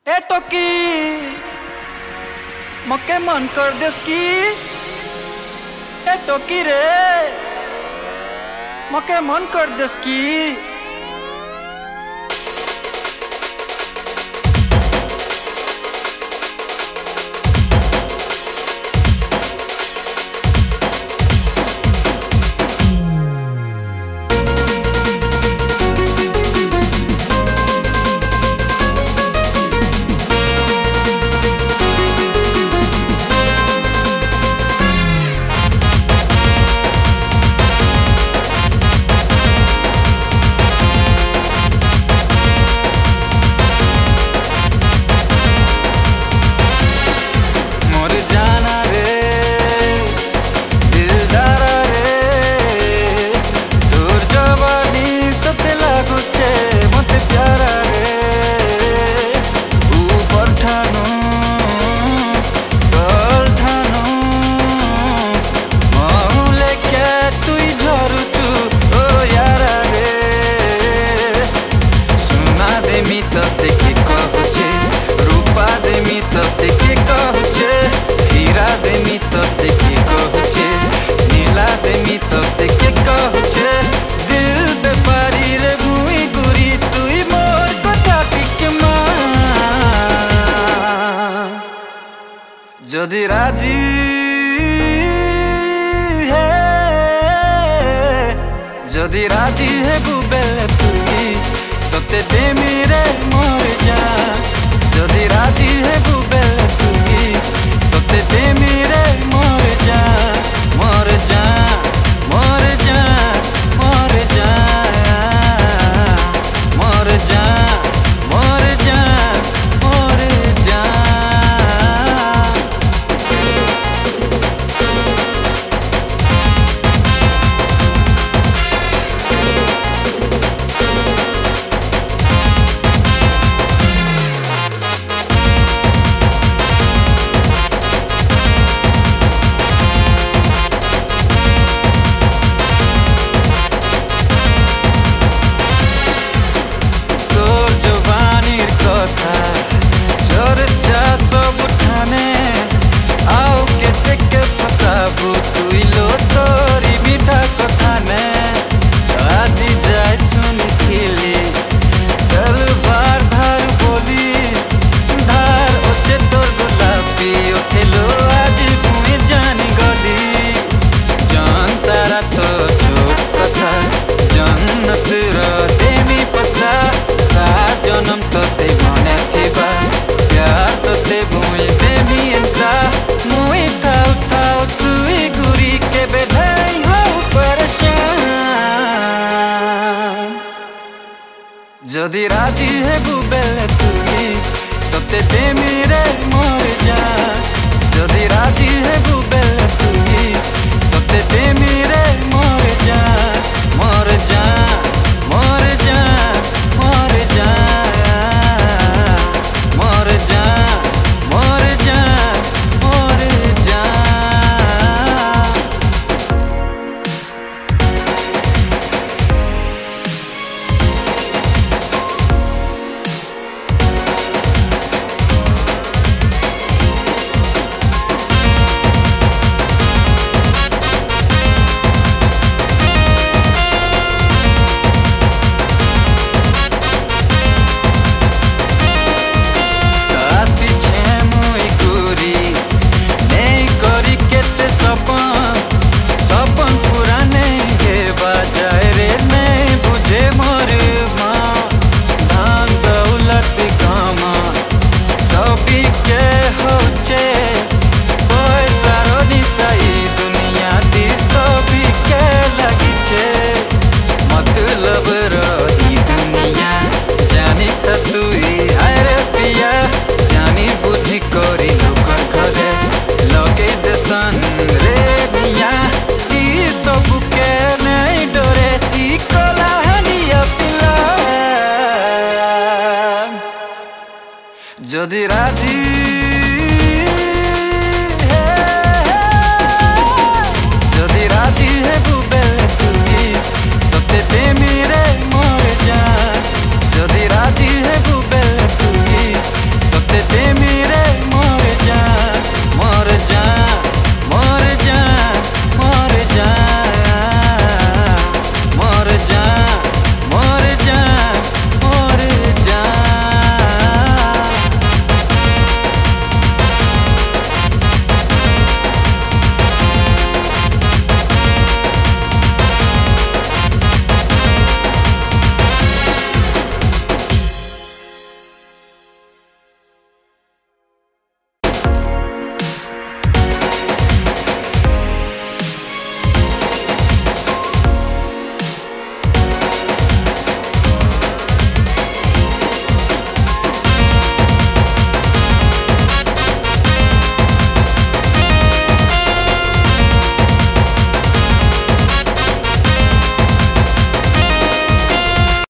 ए टोकी मके मन कर देस की ए टोकी रे मके मन कर देस की जदि राजी है जदि राजी है बुबेले तुई तोते दे मेरे मर जा जदि राजी है बुबेले तुई तोते दे मेरे मर जा मर जा मर जा मर जा मर जा मर जा मर जा जदि राजी है बुबेले तुई तोते दे मेरे मर जा जदि राजी है बुबेले तुई तोते दे मेरे मर जा मर जा मर जा मर जा मर जा मर जा मर जा जदि राजी है जदि राजी है बुबेले तुई तोते दे